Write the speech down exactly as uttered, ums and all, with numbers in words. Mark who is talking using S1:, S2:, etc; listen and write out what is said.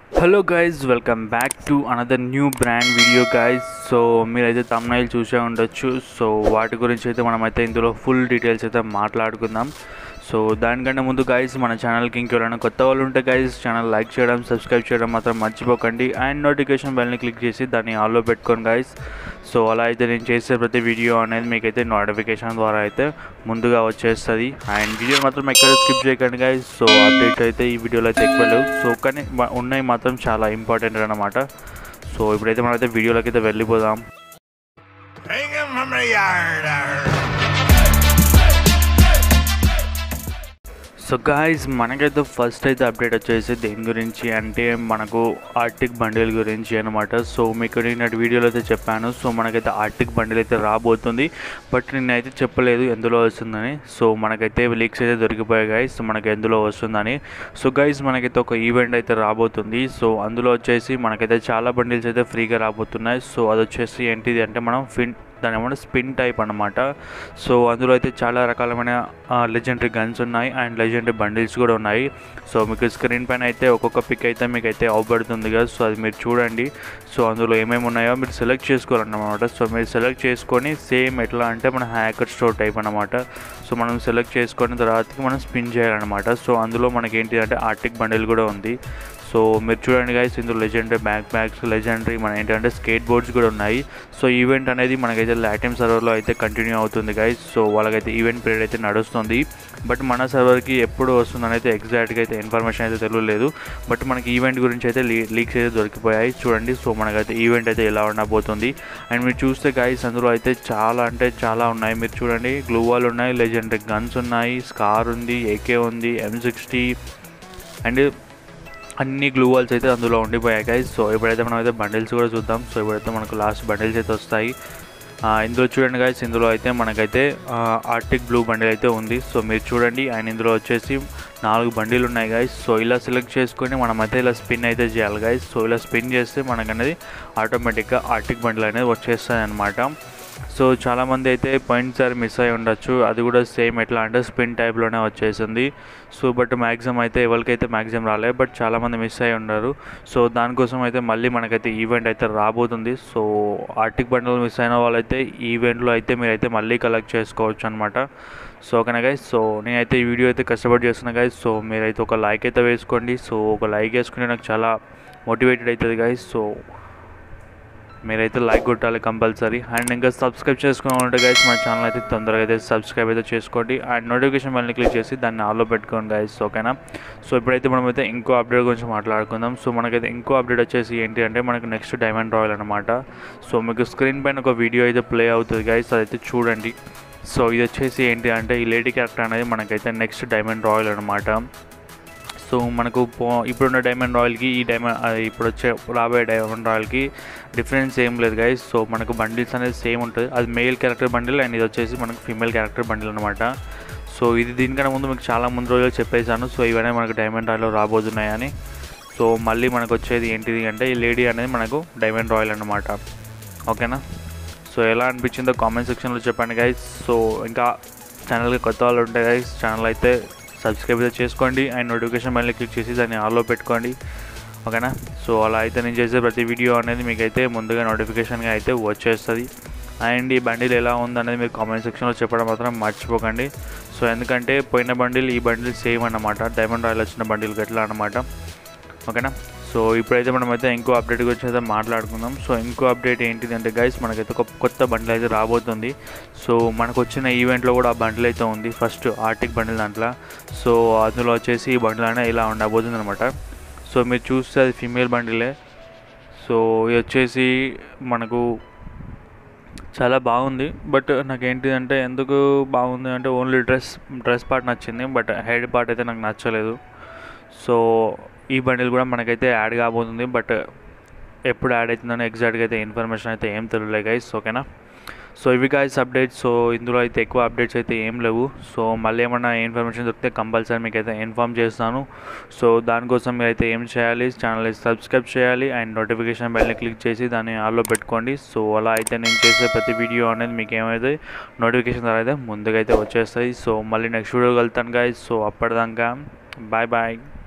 S1: Hello guys, welcome back to another new brand video guys. So మీరైతే thumbnail చూసే ఉండొచ్చు. So వాటి గురించి అయితే మనమైతే ఇందులో ఫుల్ డీటెయిల్స్ అయితే మాట్లాడుకుందాం. సో దానికంటే ముందు గైస్, మన ఛానల్కి ఇంకెవరైనా కొత్త వాళ్ళు ఉంటే గైస్ ఛానల్ లైక్ చేయడం, సబ్స్క్రైబ్ చేయడం మాత్రం మర్చిపోకండి. అండ్ నోటిఫికేషన్ బెల్ని క్లిక్ చేసి దాన్ని ఆల్లో పెట్టుకోండి గైస్. సో అలా అయితే నేను చేసే ప్రతి వీడియో అనేది మీకైతే నోటిఫికేషన్ ద్వారా అయితే ముందుగా వచ్చేస్తుంది. అండ్ వీడియో మాత్రం ఎక్కడ స్కిప్ చేయకండి గైస్. సో అప్డేట్ అయితే ఈ వీడియోలో అయితే ఎక్కువ లేవు, సో కానీ ఉన్నాయి మాత్రం చాలా ఇంపార్టెంట్ అన్నమాట. సో ఇప్పుడైతే మనమైతే వీడియోలోకి అయితే వెళ్ళిపోదాం. సో గాయస్, మనకైతే ఫస్ట్ అయితే అప్డేట్ వచ్చేసి దేని గురించి అంటే మనకు ఆర్టిక్ బండిల్ గురించి అనమాట. సో మీకు నేను వీడియోలో అయితే చెప్పాను. సో మనకైతే ఆర్టిక్ బండిల్ అయితే రాబోతుంది, బట్ నేనైతే చెప్పలేదు ఎందులో వస్తుందని. సో మనకైతే లీక్స్ అయితే దొరికిపోయాయి గైస్, మనకి ఎందులో వస్తుందని. సో గైస్, మనకైతే ఒక ఈవెంట్ అయితే రాబోతుంది. సో అందులో వచ్చేసి మనకైతే చాలా బండిల్స్ అయితే ఫ్రీగా రాబోతున్నాయి. సో అది వచ్చేసి ఏంటిది అంటే మనం ఫిన్ దాని ఏమన్నా స్పిన్ టైప్ అనమాట. సో అందులో అయితే చాలా రకాలమైన లెజెండరీ గన్స్ ఉన్నాయి అండ్ లెజెండరీ బండిల్స్ కూడా ఉన్నాయి. సో మీకు స్క్రీన్ పైన అయితే ఒక్కొక్క పిక్ అయితే మీకు అయితే అవబడుతుంది కదా. సో అది మీరు చూడండి. సో అందులో ఏమేమి ఉన్నాయో మీరు సెలెక్ట్ చేసుకోవాలన్నమాట. సో మీరు సెలెక్ట్ చేసుకొని సేమ్ ఎట్లా అంటే మన హ్యాకర్ స్టోర్ టైప్ అనమాట. సో మనం సెలెక్ట్ చేసుకున్న తర్వాతకి మనం స్పిన్ చేయాలన్నమాట. సో అందులో మనకి ఏంటి అంటే ఆర్టిక్ బండిల్ కూడా ఉంది. సో మీరు చూడండి గైస్, ఇందులో లెజెండరీ బ్యాక్ బ్యాగ్స్, లెజెండరీ మన ఏంటంటే స్కేట్ బోర్డ్స్ కూడా ఉన్నాయి. సో ఈవెంట్ అనేది మనకైతే లాటిమ్ సర్వర్లో అయితే కంటిన్యూ అవుతుంది గైస్. సో వాళ్ళకైతే ఈవెంట్ పీరియడ్ అయితే నడుస్తుంది, బట్ మన సర్వర్కి ఎప్పుడు వస్తుందని అయితే ఎగ్జాక్ట్గా అయితే ఇన్ఫర్మేషన్ అయితే తెలియలేదు. బట్ మనకి ఈవెంట్ గురించి అయితే లీ లీక్స్ అయితే దొరికిపోయాయి చూడండి. సో మనకైతే ఈవెంట్ అయితే ఎలా ఉండబోతుంది. అండ్ మీరు చూస్తే గైస్, అందులో అయితే చాలా అంటే చాలా ఉన్నాయి. మీరు చూడండి, గ్లూ వాల్ ఉన్నాయి, లెజెండరీ గన్స్ ఉన్నాయి, స్కార్ ఉంది, ఏకే ఉంది, ఎం సిక్స్టీ అండ్ అన్ని గ్లూ వాల్స్ అయితే అందులో ఉండిపోయాయి గైస్. సో ఇప్పుడైతే మనం అయితే బండిల్స్ కూడా చూద్దాం. సో ఇప్పుడైతే మనకు లాస్ట్ బండిల్స్ అయితే వస్తాయి. ఇందులో చూడండి గైస్, ఇందులో అయితే మనకైతే ఆర్టిక్ బ్లూ బండిల్ అయితే ఉంది. సో మీరు చూడండి, అండ్ ఇందులో వచ్చేసి నాలుగు బండిలు ఉన్నాయి గైస్. సో ఇలా సెలెక్ట్ చేసుకొని మనమైతే ఇలా స్పిన్ అయితే చేయాలి గైస్. సో ఇలా స్పిన్ చేస్తే మనకు అనేది ఆటోమేటిక్గా ఆర్టిక్ బండిల్ అనేది వచ్చేస్తుంది అనమాట. సో చాలామంది అయితే పోయినసారి మిస్ అయి ఉండొచ్చు, అది కూడా సేమ్ ఎట్లా అంటే స్పిన్ టైప్లోనే వచ్చేసింది. సో బట్ మ్యాక్సిమం అయితే ఎవరికైతే మ్యాక్సిమం రాలేదు, బట్ చాలామంది మిస్ అయి ఉన్నారు. సో దానికోసం అయితే మళ్ళీ మనకైతే ఈవెంట్ అయితే రాబోతుంది. సో ఆర్టిక్ బండిల్ మిస్ అయిన వాళ్ళైతే ఈవెంట్లో అయితే మీరైతే మళ్ళీ కలెక్ట్ చేసుకోవచ్చు అనమాట. సో ఓకేనా గైస్, సో నేనైతే ఈ వీడియో అయితే కష్టపడి చేస్తున్నా గైస్. సో మీరైతే ఒక లైక్ అయితే వేసుకోండి. సో ఒక లైక్ వేసుకుంటే నాకు చాలా మోటివేటెడ్ అవుతుంది గైస్. సో మీరైతే లైక్ కొట్టాలి కంపల్సరీ. అండ్ ఇంకా సబ్స్క్రైబ్ చేసుకోవాలంటే గైస్ మన ఛానల్ అయితే తొందరగా అయితే సబ్స్క్రైబ్ అయితే చేసుకోండి. అండ్ నోటిఫికేషన్ బెల్ని క్లిక్ చేసి దాన్ని ఆల్లో పెట్టుకోండి గైస్, ఓకేనా. సో ఇప్పుడైతే మనమైతే ఇంకో అప్డేట్ గురించి మాట్లాడుకుందాం. సో మనకైతే ఇంకో అప్డేట్ వచ్చేసి ఏంటి అంటే మనకు నెక్స్ట్ డైమండ్ రాయల్ అనమాట. సో మీకు స్క్రీన్ పైన ఒక వీడియో అయితే ప్లే అవుతుంది గైస్, అదైతే చూడండి. సో ఇది వచ్చేసి ఏంటి అంటే ఈ లేడీ క్యారెక్టర్ అనేది మనకైతే నెక్స్ట్ డైమండ్ రాయల్ అనమాట. సో మనకు ఇప్పుడున్న డైమండ్ రాయల్కి ఈ డైమండ్ ఇప్పుడు వచ్చే రాబోయే డైమండ్ రాయల్కి డిఫరెన్స్ ఏం లేదు గైస్. సో మనకు బండిల్స్ అనేది సేమ్ ఉంటుంది. అది మేల్ క్యారెక్టర్ బండిల్ అండ్ ఇది వచ్చేసి మనకు ఫీమేల్ క్యారెక్టర్ బండిల్ అనమాట. సో ఇది దీనికన్నా ముందు మీకు చాలా ముందు రోజులు చెప్పేశాను. సో ఇవన్నీ మనకు డైమండ్ రాయల్లో రాబోతున్నాయని. సో మళ్ళీ మనకు వచ్చేది ఏంటిది అంటే ఈ లేడీ అనేది మనకు డైమండ్ రాయల్ అనమాట, ఓకేనా. సో ఎలా అనిపించిందో కామెంట్ సెక్షన్లో చెప్పండి గైస్. సో ఇంకా ఛానల్కి కొత్త వాళ్ళు ఉంటాయి గైస్, ఛానల్ అయితే సబ్స్క్రైబ్ అయితే చేసుకోండి. అండ్ నోటిఫికేషన్ మళ్ళీ క్లిక్ చేసి దాన్ని ఆల్లో పెట్టుకోండి, ఓకేనా. సో అలా అయితే నేను చేసే ప్రతి వీడియో అనేది మీకైతే ముందుగా నోటిఫికేషన్గా అయితే వచ్చేస్తుంది. అండ్ ఈ బండిల్ ఎలా ఉందనేది మీరు కామెంట్ సెక్షన్లో చెప్పడం మాత్రం మర్చిపోకండి. సో ఎందుకంటే పోయిన బండిల్ ఈ బండిల్ సేమ్ అన్నమాట, డైమండ్ రాయల్ వచ్చిన బండిల్ గట్లా అనమాట, ఓకేనా. సో ఇప్పుడైతే మనమైతే ఇంకో అప్డేట్ గురించి అయితే మాట్లాడుకుందాం. సో ఇంకో అప్డేట్ ఏంటిది అంటే గైస్, మనకైతే ఒక కొత్త బండిల్ అయితే రాబోతుంది. సో మనకు వచ్చిన ఈవెంట్లో కూడా ఆ బండిల్ అయితే ఉంది, ఫస్ట్ ఆర్టిక్ బండిల్ దాంట్లో. సో అందులో వచ్చేసి ఈ బండిల్ అనేది ఇలా ఉండబోతుంది అనమాట. సో మీరు చూస్తే అది ఫీమేల్ బండిలే. సో ఇది వచ్చేసి మనకు చాలా బాగుంది, బట్ నాకు ఏంటిదంటే ఎందుకు బాగుంది అంటే ఓన్లీ డ్రెస్ డ్రెస్ పార్ట్ నచ్చింది, బట్ హెడ్ పార్ట్ అయితే నాకు నచ్చలేదు. సో ఈ బండిల్ కూడా మనకైతే యాడ్ కాబోతుంది, బట్ ఎప్పుడు యాడ్ అవుతుందని ఎగ్జాక్ట్గా అయితే ఇన్ఫర్మేషన్ అయితే ఏం తెలియలేదు గైస్, ఓకేనా. సో ఇవి గైస్ అప్డేట్స్. సో ఇందులో అయితే ఎక్కువ అప్డేట్స్ అయితే ఏం లేవు. సో మళ్ళీ ఏమన్నా ఇన్ఫర్మేషన్ దొరికితే కంపల్సరీ మీకు అయితే ఇన్ఫామ్ చేస్తాను. సో దానికోసం మీరు అయితే ఏం చేయాలి, ఛానల్ సబ్స్క్రైబ్ చేయాలి అండ్ నోటిఫికేషన్ బెల్ని క్లిక్ చేసి దాన్ని ఆల్లో పెట్టుకోండి. సో అలా అయితే నేను చేసే ప్రతి వీడియో అనేది మీకు ఏమైతే నోటిఫికేషన్ ద్వారా అయితే ముందుగా అయితే వచ్చేస్తాయి. సో మళ్ళీ నెక్స్ట్ వీడియో వెళ్తాను గైస్. సో అప్పటిదాకా బాయ్ బాయ్.